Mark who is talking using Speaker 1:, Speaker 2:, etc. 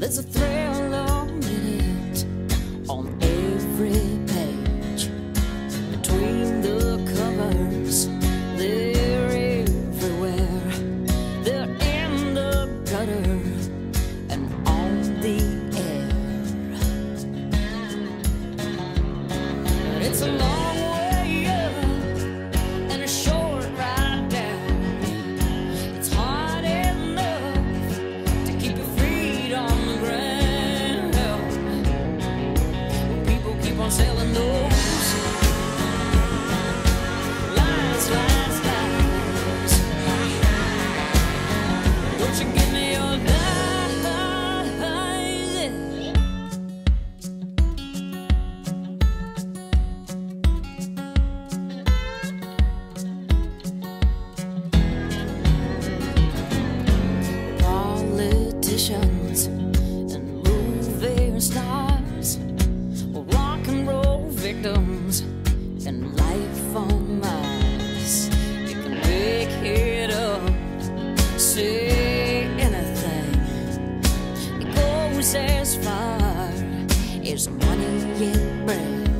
Speaker 1: There's a thrill in it on every page. Between the covers, they're everywhere. They're in the gutter and on the air. But it's a long way up and a short ride down. It's hard enough to keep your feet on the ground. People keep on selling those lies, lies, lies. Don't you give me your lies. Politicians and movie stars, rock and roll victims, and life on Mars. You can make it up, say anything. It goes as far as money it brings.